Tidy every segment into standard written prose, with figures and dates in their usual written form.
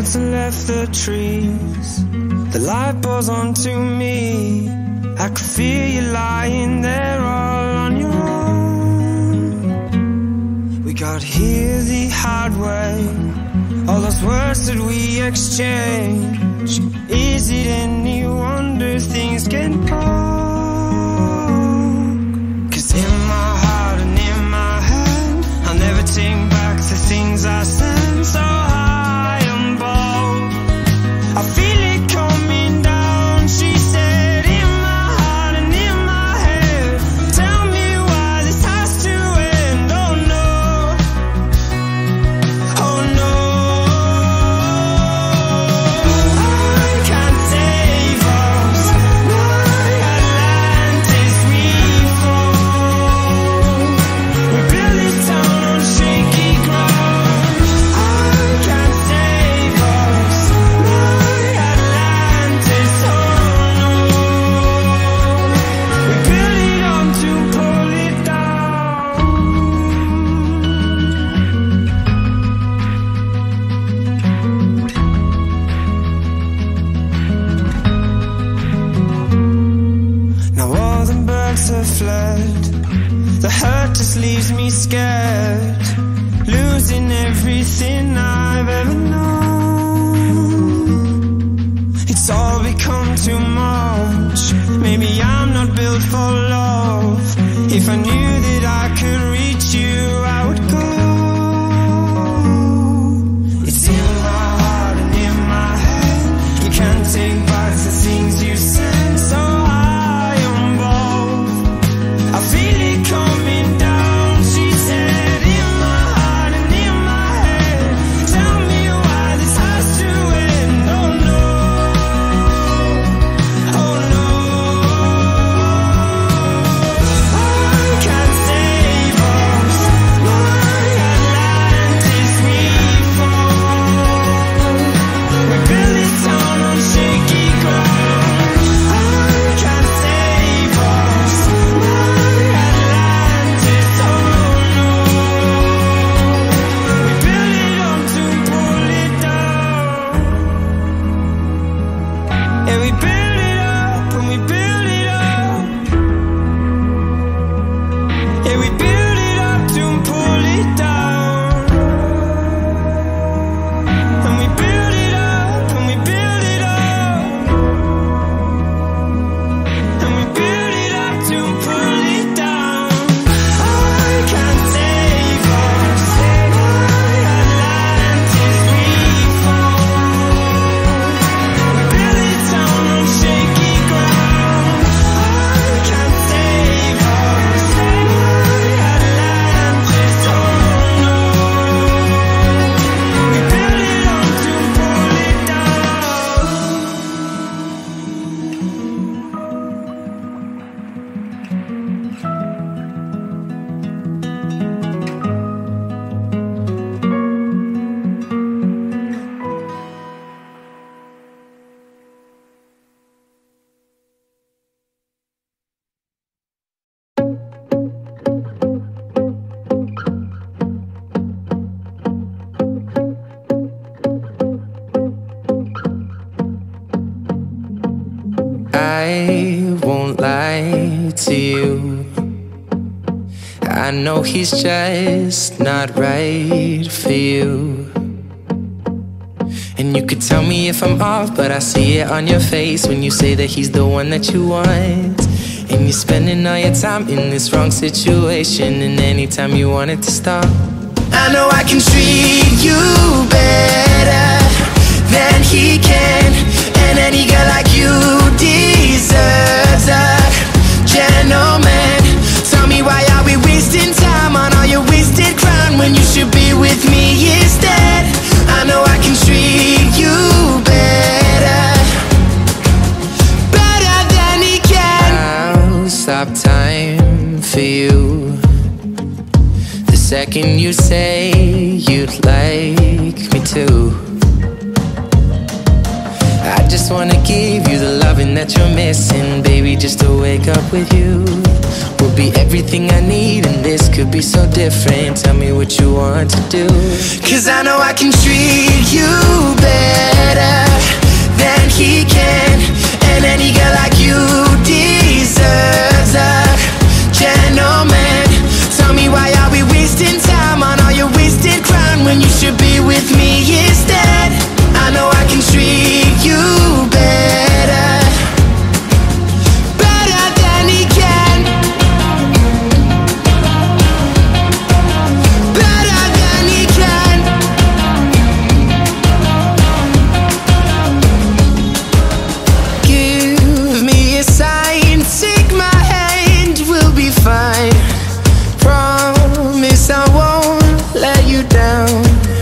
birds and left the trees. The light pours onto me. I could feel you lying there all on your own. We got here the hard way. All those words that we exchange. Is it any wonder things get cold? 'Cause in my heart and in my head, I'll never take back the things I said. So high and bold, I feel it coming down. She said, in my heart and in my head, tell me why this has to end. Oh no, oh no, I can't save us. My Atlantis, we fall. We build this town on shaky ground. I can't save us. My Atlantis, oh no. We build it up to pull it down. Now all the birds have fled. The hurt just leaves me scared, losing everything I've ever known. It's all become too much. Maybe I'm not built for love. If I knew that I could reach you, I would go. It's in my heart and in my head. You can't take back the things you said. So high on both, I feel it coming down. She said, in my heart and in my head, tell me why this has to end. Oh no, oh no, I can't save us. My Atlantis, we fall. We build this town on shaky ground. I can't save us. My Atlantis, oh no. We build it up to pull it down. Yeah, we build it up and we build it up. Yeah, we build it up to pull it down. And we build it up and we build it up. And we build it up to pull it down. I can't save us. My Atlantis, we fall. We build this town on shaky ground. I can't save us. My Atlantis, oh no. We build it up to pull it down. I won't lie to you. I know he's just not right for you. And you could tell me if I'm off, but I see it on your face when you say that he's the one that you want. And you're spending all your time in this wrong situation, and anytime you want it to stop, I know I can treat you better than he can. And any girl like you deserves a gentleman. Tell me, why are we wasting time on all your wasted crown when you should be with me instead? I know I can treat you better, better than he can. I'll stop time for you the second you say you'd like me to. I just wanna give give you the loving that you're missing. Baby, just to wake up with you will be everything I need, and this could be so different. Tell me what you want to do, 'cause I know I can treat you better than he can. And any girl like you deserves a gentleman. Tell me, why are we wasting time on all your wasted crown when you should be with me instead? I know I can treat you better, better than he can, better than he can. Give me a sign, take my hand, we'll be fine. Promise I won't let you down.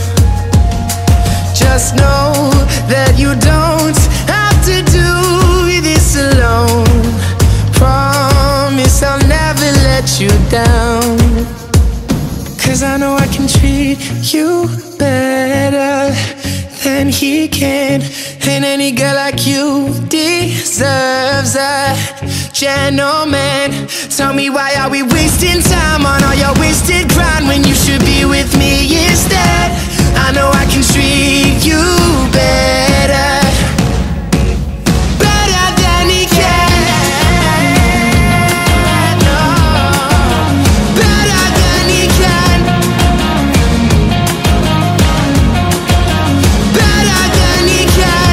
Just know that you don't have to do this alone. Promise I'll never let you down, 'cause I know I can treat you better than he can. And any girl like you deserves a gentleman. Tell me, why are we wasting time on all your wasted grind when you should be with me instead? I know I can treat you better, better than he can. No, better than he can, better than he can.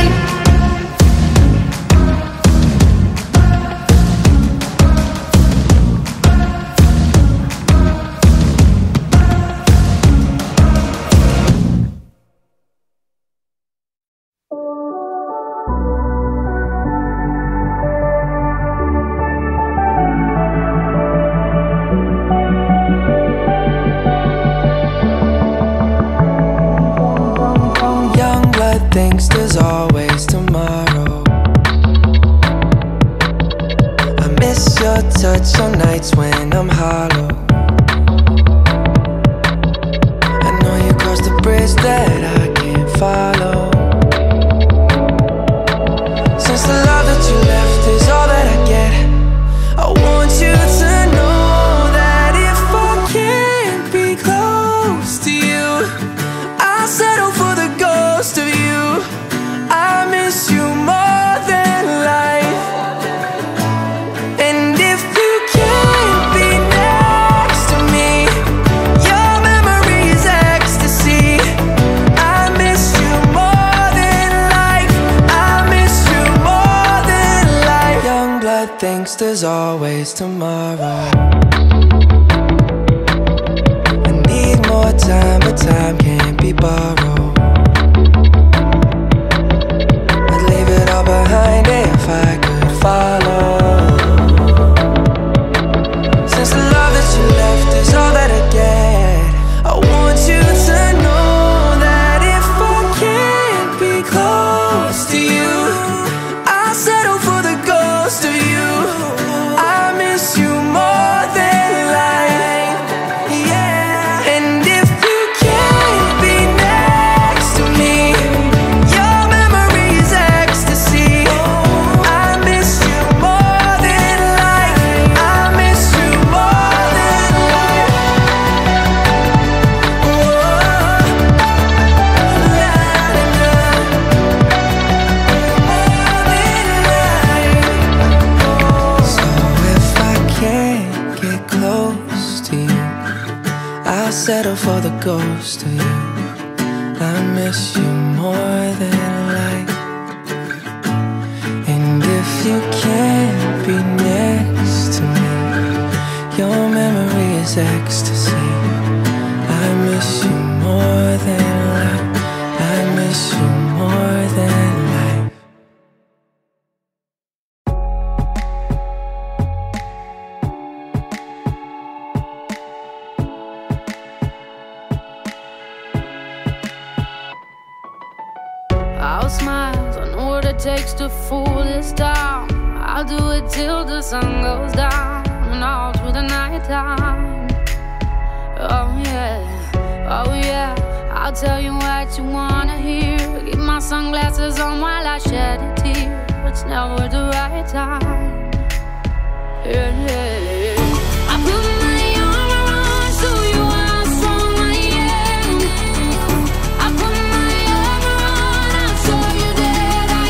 Thinks there's always tomorrow. I miss your touch on nights when I'm hollow. I know you crossed the bridge that I can't follow. Since the love that you left is all that I get, I want you to know that if I can't be close to you, I'll settle for the ghost of you. I miss you more than life. And if you can't be next to me, your memory is ecstasy. I miss you more than life. I miss you more than life. Young blood thinks there's always tomorrow. I need more time, but time can't be borrowed. Behind if I could follow. Since the love that you left is all that I get, I want you to know that if I can't be close to you, I'll settle for the ghost of you. I miss you more than life, yeah. And if you can't be next to me, your memory is ecstasy. I miss you more than life. I miss you more than life. So if I can't get close to you, I'll settle for the ghost of you. I miss you more than life. And if you can't be next to me, your memory is ecstasy. I miss you more than life. I miss you more than life. I'll smile, I know what it takes to fool this town. I'll do it till the sun goes down and all through the night time. Oh yeah, oh yeah, I'll tell you what you wanna hear. Keep my sunglasses on while I shed a tear. it's never the right time. Yeah, yeah. I put my arm around, show you how strong I am. I put my arm around, I'll show you that I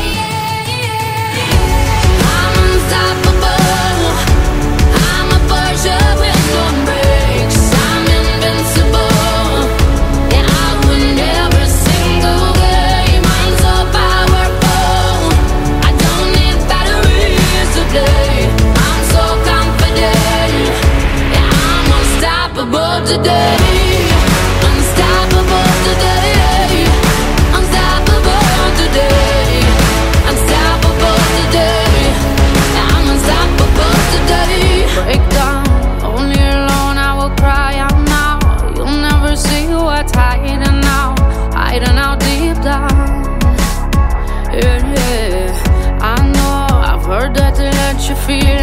am. I'm unstoppable. I'm a Porsche with no brakes. I'm invincible. Yeah, I win every single game. I'm so powerful. I don't need batteries to play. I'm so confident. Yeah, I'm unstoppable today. Unstoppable today. Unstoppable today. Unstoppable today. Yeah, I'm unstoppable today. Break down, only alone I will cry out now. You'll never see what's hiding out deep down. Yeah, yeah. I know I've heard that they let you feel